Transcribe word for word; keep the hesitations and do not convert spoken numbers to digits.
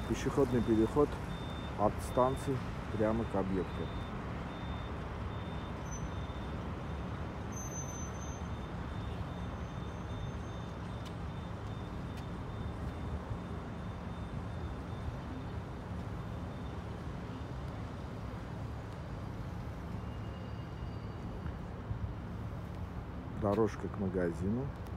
Пешеходный переход от станции прямо к объекту. Дорожка к магазину.